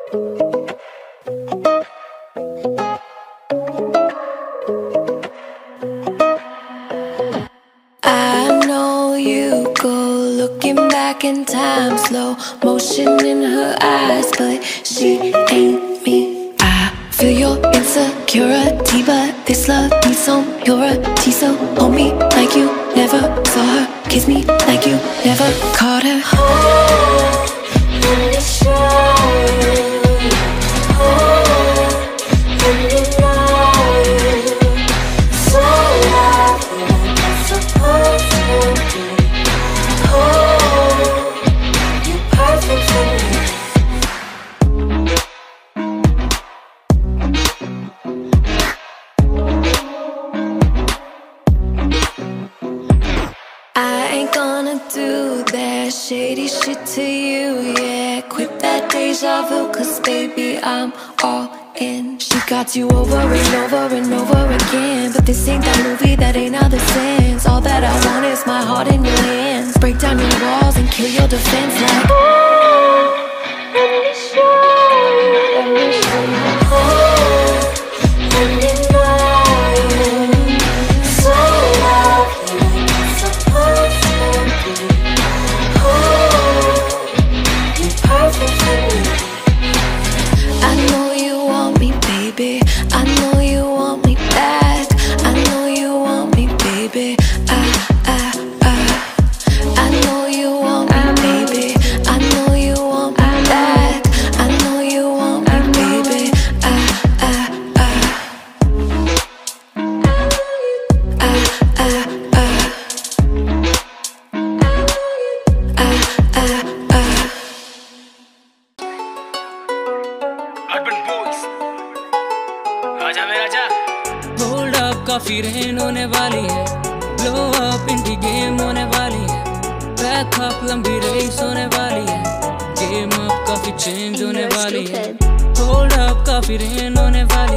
I know you go looking back in time, slow motion in her eyes, but she ain't me. I feel your insecurity, but this love needs some purity. So hold me like you never saw her, kiss me like you never caught her. Let me show you. Let me know you. So lovely like I'm supposed to be. You're perfect for me. I ain't gonna do that shady shit to you, yeah. Quit that deja vu, cause baby I'm all in. She got you over and over and over again, but this ain't that movie, that ain't how this ends. All that I want is my heart in your hands. Break down your walls and kill your defense like, let me show you, let me show you. Let me know you. So lovely like I'm supposed to be. You're perfect for me. I know you want me, baby. I know you want me back. I know you want me, baby. I know you want me, baby. I know you want me back. I know you want me, baby. Hold up, काफी rain होने वाली है. Blow up, इंडी game होने वाली है. Back up, लंबी race होने वाली है. Game up, काफी चेंज होने वाली है. Hold up, काफी रेन होने वाली है.